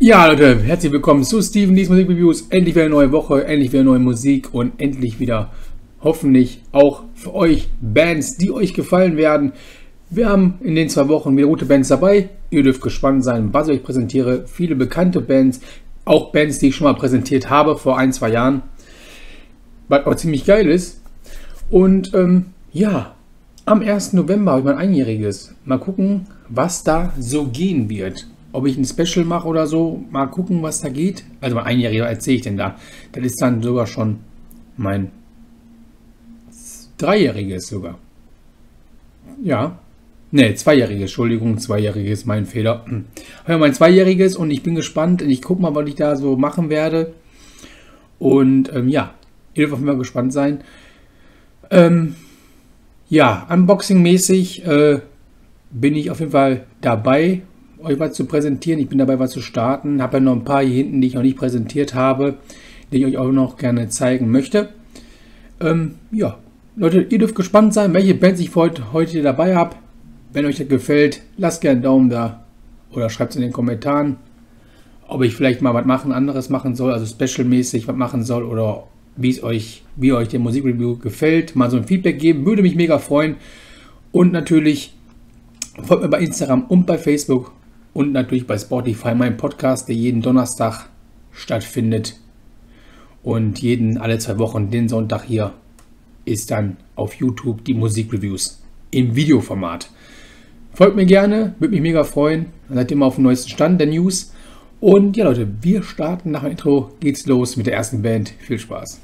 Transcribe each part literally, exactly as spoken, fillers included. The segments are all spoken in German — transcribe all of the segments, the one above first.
Ja, Leute, herzlich willkommen zu Steven D's Musik Reviews. Endlich wieder eine neue Woche, endlich wieder neue Musik und endlich wieder hoffentlich auch für euch Bands, die euch gefallen werden. Wir haben in den zwei Wochen wieder gute Bands dabei. Ihr dürft gespannt sein, was ich euch präsentiere. Viele bekannte Bands, auch Bands, die ich schon mal präsentiert habe vor ein, zwei Jahren. Was auch ziemlich geil ist. Und ähm, ja, am ersten November habe ich mein Einjähriges. Mal gucken, was da so gehen wird. Ob ich ein Special mache oder so, mal gucken, was da geht. Also mein Einjähriger, erzähle ich denn da? Das ist dann sogar schon mein Dreijähriges sogar. Ja, ne, Zweijähriges, Entschuldigung, Zweijähriges, mein Fehler. Ja, mein Zweijähriges und ich bin gespannt und ich gucke mal, was ich da so machen werde. Und ähm, ja, ihr dürft auf jeden Fall gespannt sein. Ähm, ja, Unboxing-mäßig äh, bin ich auf jeden Fall dabei, euch was zu präsentieren. Ich bin dabei, was zu starten. Habe ja noch ein paar hier hinten, die ich noch nicht präsentiert habe, die ich euch auch noch gerne zeigen möchte. Ähm, ja, Leute, ihr dürft gespannt sein, welche Bands ich heute, heute dabei habe. Wenn euch das gefällt, lasst gerne einen Daumen da oder schreibt es in den Kommentaren, ob ich vielleicht mal was machen, anderes machen soll, also specialmäßig was machen soll oder wie es euch, wie euch der Musikreview gefällt. Mal so ein Feedback geben, würde mich mega freuen. Und natürlich folgt mir bei Instagram und bei Facebook. Und natürlich bei Spotify, mein Podcast, der jeden Donnerstag stattfindet. Und jeden, alle zwei Wochen, den Sonntag hier, ist dann auf YouTube die Musikreviews im Videoformat. Folgt mir gerne, würde mich mega freuen. Dann seid ihr immer auf dem neuesten Stand der News. Und ja Leute, wir starten nach dem Intro, geht's los mit der ersten Band. Viel Spaß.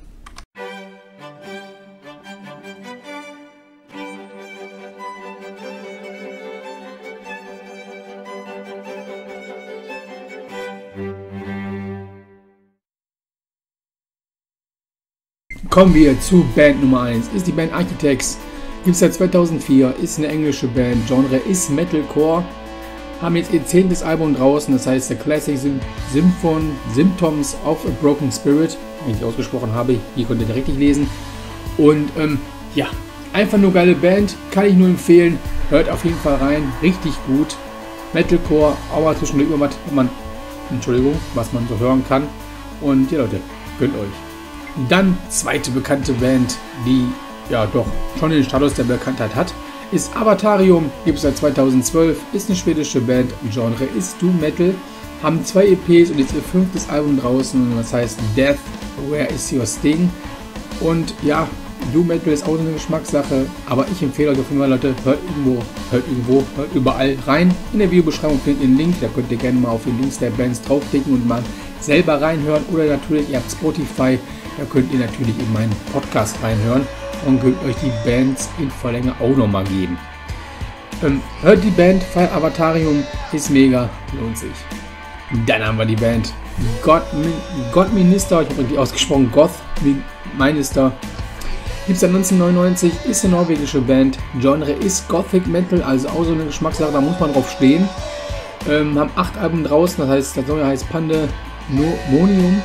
Kommen wir zu Band Nummer eins. Ist die Band Architects. Gibt es seit zweitausendvier. Ist eine englische Band. Genre ist Metalcore. Haben jetzt ihr zehntes Album draußen. Das heißt The Classic Sym Symphon Symptoms of a Broken Spirit. Wenn ich die ausgesprochen habe. Hier könnt ihr richtig lesen. Und ähm, ja, einfach nur geile Band. Kann ich nur empfehlen. Hört auf jeden Fall rein. Richtig gut. Metalcore. Aber zwischendurch immer was, man, Entschuldigung, was man so hören kann. Und ja Leute, gönnt euch. Dann zweite bekannte Band, die ja doch schon den Status der Bekanntheit hat, ist Avatarium, gibt es seit zweitausendzwölf, ist eine schwedische Band, Genre ist Doom Metal, haben zwei E Ps und jetzt ihr fünftes Album draußen, das heißt Death, Where is Your Sting? Und ja, Doom Metal ist auch eine Geschmackssache, aber ich empfehle euch auf jeden Fall, Leute, hört irgendwo, hört irgendwo, hört überall rein. In der Videobeschreibung findet ihr einen Link, da könnt ihr gerne mal auf die Links der Bands draufklicken und mal selber reinhören oder natürlich, ihr habt Spotify, da könnt ihr natürlich in meinen Podcast reinhören und könnt euch die Bands in Verlänge auch nochmal geben. Ähm, hört die Band, feiert Avatarium, ist mega, lohnt sich. Dann haben wir die Band God, God Minister, ich habe richtig ausgesprochen, Goth Minister. Gibt es seit neunzehnhundertneunundneunzig, ist eine norwegische Band. Genre ist Gothic Metal, also auch so eine Geschmackssache, da muss man drauf stehen. Ähm, haben acht Alben draußen, das heißt, das neue heißt Pandemonium.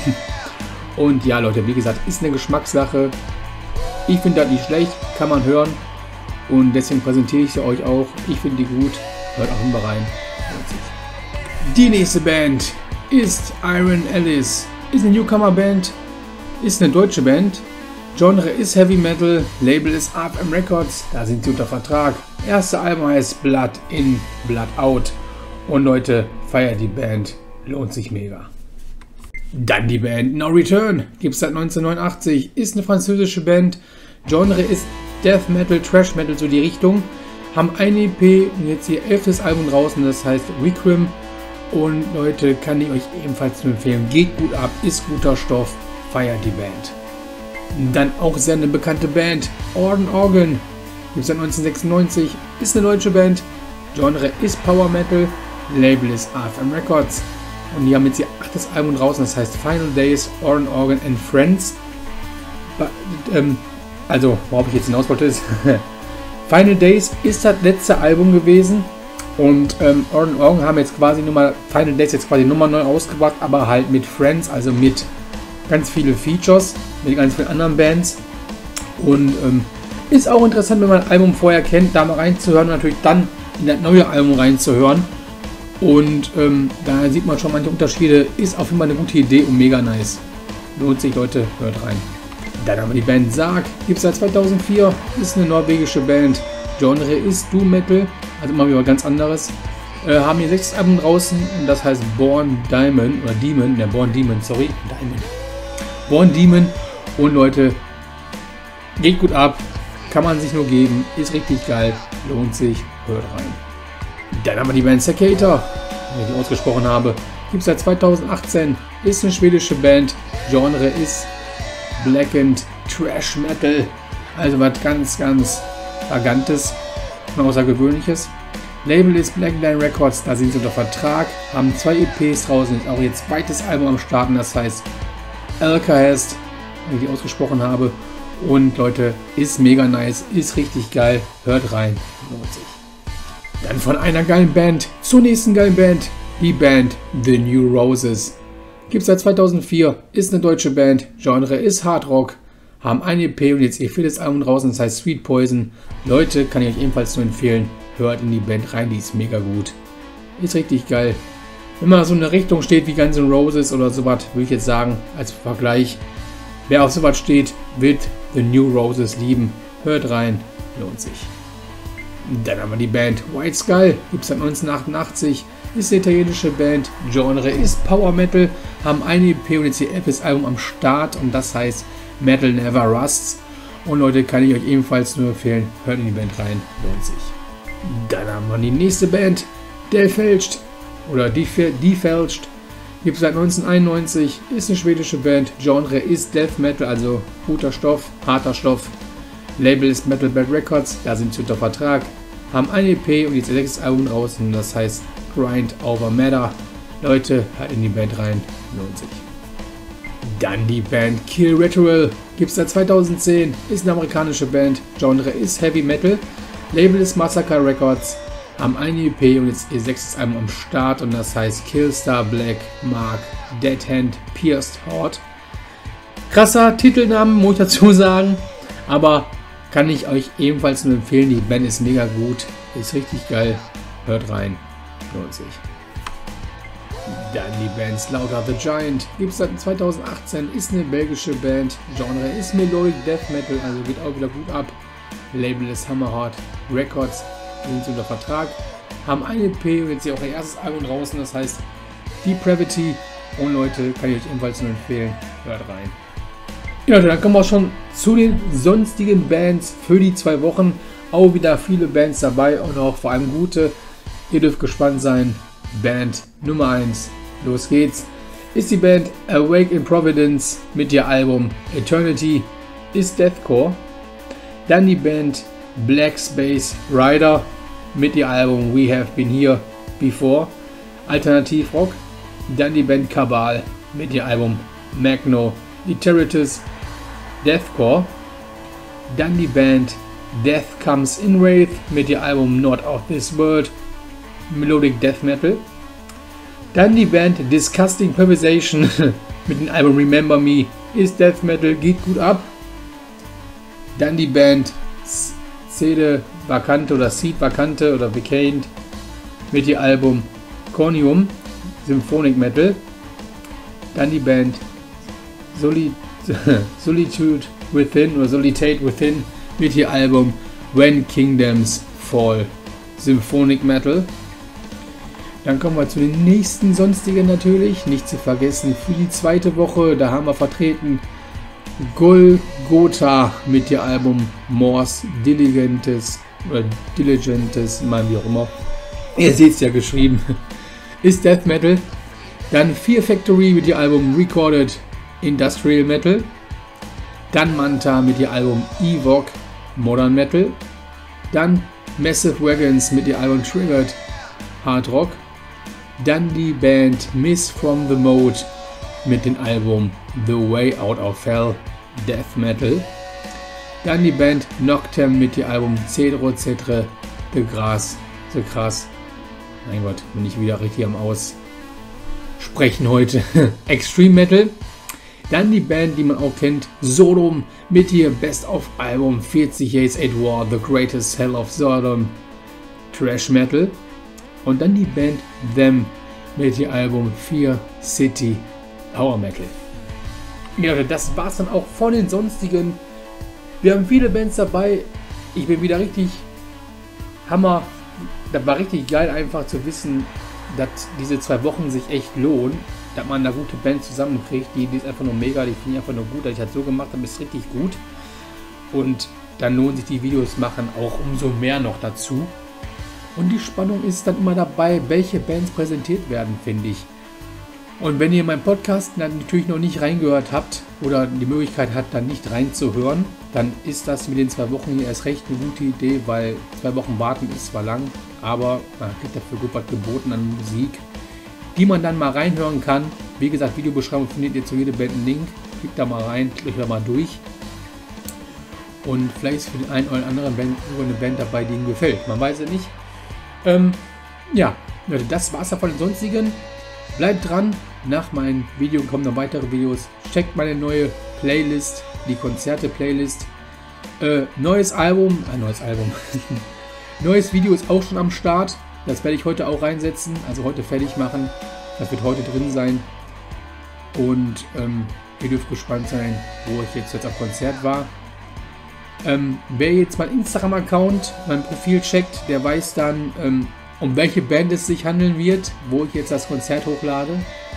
Und ja Leute, wie gesagt, ist eine Geschmackssache. Ich finde das nicht schlecht, kann man hören. Und deswegen präsentiere ich sie euch auch. Ich finde die gut. Hört auch immer rein. Die nächste Band ist Iron Alice. Ist eine Newcomer-Band. Ist eine deutsche Band. Genre ist Heavy Metal. Label ist R F M Records. Da sind sie unter Vertrag. Erste Album heißt Blood In, Blood Out. Und Leute, feiert die Band. Lohnt sich mega. Dann die Band No Return, gibt es seit neunzehnhundertneunundachtzig, ist eine französische Band, Genre ist Death Metal, Thrash Metal, so die Richtung, haben ein E P und jetzt ihr elftes Album draußen, das heißt Requiem. Und Leute, kann ich euch ebenfalls nur empfehlen, geht gut ab, ist guter Stoff, feiert die Band. Dann auch sehr eine bekannte Band, Orden Organ, gibt es seit neunzehnhundertsechsundneunzig, ist eine deutsche Band, Genre ist Power Metal, Label ist R F M Records. Und die haben jetzt ihr achtes Album draußen, das heißt Final Days, Orden Organ and Friends. Ähm, also, worauf ich jetzt hinaus wollte, ist Final Days ist das letzte Album gewesen. Und ähm, Orden Organ haben jetzt quasi Nummer, Final Days jetzt quasi Nummer neu ausgebracht, aber halt mit Friends, also mit ganz vielen Features, mit ganz vielen anderen Bands. Und ähm, ist auch interessant, wenn man ein Album vorher kennt, da mal reinzuhören und natürlich dann in das neue Album reinzuhören. Und ähm, da sieht man schon manche Unterschiede. Ist auf jeden Fall eine gute Idee und mega nice. Lohnt sich, Leute, hört rein. Dann haben wir die Band Sarg. Gibt es seit zweitausendvier. Ist eine norwegische Band. Genre ist Doom Metal. Also mal wieder ganz anderes. Äh, haben hier sechs Alben draußen. Und das heißt Born Diamond. Oder Demon. Ne, Born Demon, sorry. Diamond. Born Demon. Und Leute, geht gut ab. Kann man sich nur geben. Ist richtig geil. Lohnt sich. Hört rein. Dann haben wir die Band Secator, wenn ich die ausgesprochen habe. Gibt es seit zweitausendachtzehn. Ist eine schwedische Band. Genre ist Blackened Trash Metal. Also was ganz, ganz Vagantes und Außergewöhnliches. Label ist Blackline Records. Da sind sie unter Vertrag. Haben zwei E Ps draußen. Ist auch ihr zweites Album am Starten. Das heißt Alcahest, wenn ich die ausgesprochen habe. Und Leute, ist mega nice. Ist richtig geil. Hört rein. Lohnt sich. Dann von einer geilen Band zur nächsten geilen Band, die Band The New Roses. Gibt es seit zweitausendvier, ist eine deutsche Band, Genre ist Hard Rock, haben ein E P und jetzt ihr viertes Album draußen, das heißt Sweet Poison. Leute, kann ich euch ebenfalls nur empfehlen, hört in die Band rein, die ist mega gut. Ist richtig geil. Wenn man so in eine Richtung steht wie Guns N' Roses oder sowas, würde ich jetzt sagen, als Vergleich, wer auf sowas steht, wird The New Roses lieben. Hört rein, lohnt sich. Dann haben wir die Band White Skull, gibt es seit neunzehnhundertachtundachtzig, ist eine italienische Band, Genre ist Power Metal, haben ein E P und jetzt ihr elftes Album am Start und das heißt Metal Never Rusts. Und Leute, kann ich euch ebenfalls nur empfehlen, hört in die Band rein, lohnt sich. Dann haben wir die nächste Band, Defälscht oder Defälscht, gibt es seit neunzehnhunderteinundneunzig, ist eine schwedische Band, Genre ist Death Metal, also guter Stoff, harter Stoff. Label ist Metal Bad Records, da sind sie unter Vertrag, haben ein E P und jetzt ihr sechstes Album draußen, das heißt Grind Over Matter. Leute, hört in die Band rein, lohnt sich. Dann die Band Kill Ritual, gibt es seit zweitausendzehn, ist eine amerikanische Band, Genre ist Heavy Metal, Label ist Massacre Records, haben ein E P und jetzt ihr sechstes Album am Start und das heißt Killstar Black Mark Dead Hand Pierced Heart. Krasser Titelnamen, muss ich dazu sagen, aber kann ich euch ebenfalls nur empfehlen, die Band ist mega gut, ist richtig geil, hört rein, lohnt sich. Dann die Band Slaughter the Giant, gibt es seit zweitausendachtzehn, ist eine belgische Band, Genre ist Melodic Death Metal, also geht auch wieder gut ab. Label ist Hammerheart Records, sind sie unter Vertrag, haben ein E P und jetzt hier auch ihr erstes Album draußen, das heißt Depravity. Und Leute, kann ich euch ebenfalls nur empfehlen, hört rein. Ja, dann kommen wir schon zu den sonstigen Bands für die zwei Wochen. Auch wieder viele Bands dabei und auch vor allem gute. Ihr dürft gespannt sein. Band Nummer eins. Los geht's. Ist die Band Awake in Providence mit ihr Album Eternity. Ist Deathcore. Dann die Band Black Space Rider mit ihr Album We Have Been Here Before. Alternativrock. Dann die Band Cabal mit ihr Album Magno Deteritus Deathcore. Dann die Band Death Comes in Wraith mit ihr Album Not of This World Melodic Death Metal. Dann die Band Disgusting Perversation mit dem Album Remember Me ist Death Metal, geht gut ab. Dann die Band Sede Vacante oder Seed Vacante oder Vacant mit ihr Album Cornium Symphonic Metal. Dann die Band Soli Solitude Within oder Solitate Within mit ihr Album When Kingdoms Fall Symphonic Metal. Dann kommen wir zu den nächsten sonstigen natürlich, nicht zu vergessen für die zweite Woche, da haben wir vertreten Golgotha mit ihr Album Morse Diligentes oder Diligentes, mal wie auch immer. Ihr seht es ja geschrieben, ist Death Metal. Dann Fear Factory mit ihr Album Recorded Industrial Metal. Dann Manta mit ihr Album Evoke Modern Metal. Dann Massive Wagons mit ihr Album Triggered Hard Rock. Dann die Band Miss from the Mode mit dem Album The Way Out of Hell Death Metal. Dann die Band Noctem mit dem Album Cedro Cetre de Gras. So krass. Mein Gott, bin ich wieder richtig am Aussprechen heute. Extreme Metal. Dann die Band, die man auch kennt, Sodom mit ihr Best of Album vierzig Years at War, The Greatest Hell of Sodom, Trash Metal. Und dann die Band Them mit dem Album Fear City Power Metal. Ja, das war's dann auch von den sonstigen. Wir haben viele Bands dabei. Ich bin wieder richtig Hammer. Das war richtig geil, einfach zu wissen, dass diese zwei Wochen sich echt lohnen. Dass man eine gute Band zusammenkriegt. Die, die ist einfach nur mega. Die finde ich einfach nur gut. Dass ich das so gemacht habe, ist richtig gut. Und dann lohnen sich die Videos machen auch umso mehr noch dazu. Und die Spannung ist dann immer dabei, welche Bands präsentiert werden, finde ich. Und wenn ihr meinen Podcast dann natürlich noch nicht reingehört habt oder die Möglichkeit habt, dann nicht reinzuhören, dann ist das mit den zwei Wochen hier erst recht eine gute Idee, weil zwei Wochen warten ist zwar lang, aber man kriegt dafür gut was geboten an Musik, die man dann mal reinhören kann. Wie gesagt, Videobeschreibung findet ihr zu jeder Band einen Link. Klickt da mal rein, klickt da mal durch. Und vielleicht ist für den einen oder anderen Band sogar eine Band dabei, die ihm gefällt. Man weiß es nicht. Ähm, ja, das war's ja von den sonstigen. Bleibt dran, nach meinem Video kommen noch weitere Videos. Checkt meine neue Playlist, die Konzerte-Playlist. Äh, neues Album, ein neues Album. Neues Video ist auch schon am Start. Das werde ich heute auch reinsetzen, also heute fertig machen. Das wird heute drin sein. Und ähm, ihr dürft gespannt sein, wo ich jetzt, jetzt auf Konzert war. Ähm, wer jetzt mein Instagram-Account, mein Profil checkt, der weiß dann, ähm, um welche Band es sich handeln wird, wo ich jetzt das Konzert hochlade.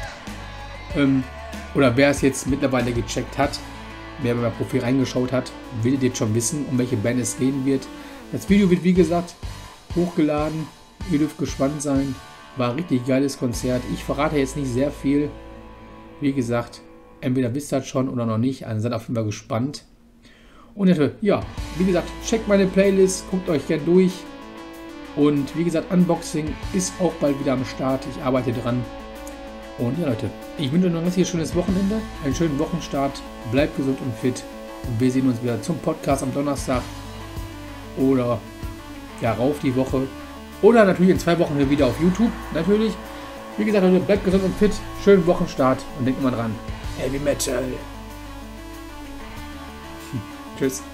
Ähm, oder wer es jetzt mittlerweile gecheckt hat, wer bei meinem Profil reingeschaut hat, wird jetzt schon wissen, um welche Band es gehen wird. Das Video wird wie gesagt hochgeladen. Ihr dürft gespannt sein. War ein richtig geiles Konzert. Ich verrate jetzt nicht sehr viel. Wie gesagt, entweder wisst ihr das schon oder noch nicht. Also seid auf jeden Fall gespannt. Und ja, wie gesagt, checkt meine Playlist, guckt euch gerne durch. Und wie gesagt, Unboxing ist auch bald wieder am Start. Ich arbeite dran. Und ja Leute, ich wünsche euch noch ein richtig schönes Wochenende, einen schönen Wochenstart. Bleibt gesund und fit. Und wir sehen uns wieder zum Podcast am Donnerstag. Oder ja, rauf die Woche. Oder natürlich in zwei Wochen wieder auf YouTube. Natürlich. Wie gesagt, Leute, bleibt gesund und fit. Schönen Wochenstart. Und denkt immer dran. Heavy Metal. Tschüss.